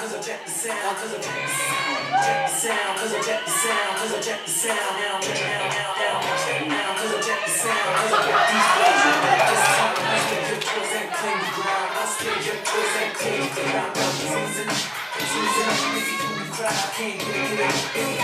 cause I check the sound, cause I check the sound, check the sound, cause I check the sound, cause I check the sound, now, check now, cause I check the sound, cause I check these flows. This time I still get towards that clean the ground, I still get towards that clean the ground. Season, if you do the cry, I can't get it.